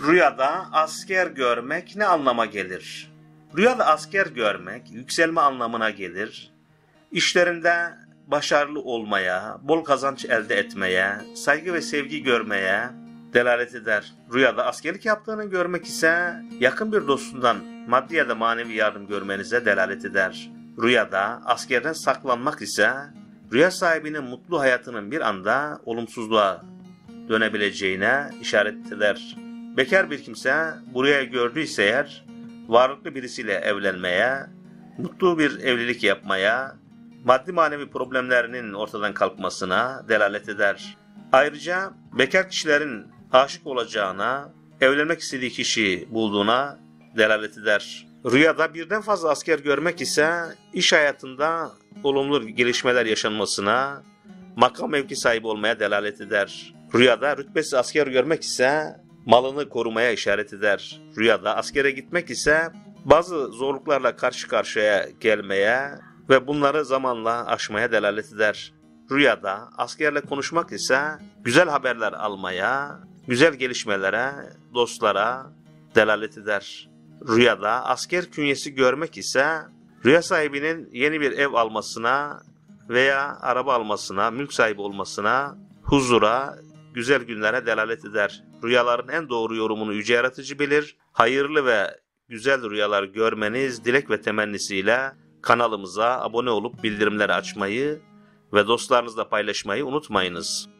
Rüyada asker görmek ne anlama gelir? Rüyada asker görmek yükselme anlamına gelir. İşlerinde başarılı olmaya, bol kazanç elde etmeye, saygı ve sevgi görmeye delalet eder. Rüyada askerlik yaptığını görmek ise yakın bir dostundan maddi ya da manevi yardım görmenize delalet eder. Rüyada askerden saklanmak ise rüya sahibinin mutlu hayatının bir anda olumsuzluğa dönebileceğine işaret eder. Bekar bir kimse bu rüyayı gördüyse eğer varlıklı birisiyle evlenmeye, mutlu bir evlilik yapmaya, maddi manevi problemlerinin ortadan kalkmasına delalet eder. Ayrıca bekar kişilerin aşık olacağına, evlenmek istediği kişiyi bulduğuna delalet eder. Rüyada birden fazla asker görmek ise iş hayatında olumlu gelişmeler yaşanmasına, makam mevki sahibi olmaya delalet eder. Rüyada rütbesiz asker görmek ise malını korumaya işaret eder. Rüyada askere gitmek ise bazı zorluklarla karşı karşıya gelmeye ve bunları zamanla aşmaya delalet eder. Rüyada askerle konuşmak ise güzel haberler almaya, güzel gelişmelere, dostlara delalet eder. Rüyada asker künyesi görmek ise rüya sahibinin yeni bir ev almasına veya araba almasına, mülk sahibi olmasına, huzura, güzel günlere delalet eder. Rüyaların en doğru yorumunu Yüce Yaratıcı bilir. Hayırlı ve güzel rüyalar görmeniz dilek ve temennisiyle kanalımıza abone olup bildirimleri açmayı ve dostlarınızla paylaşmayı unutmayınız.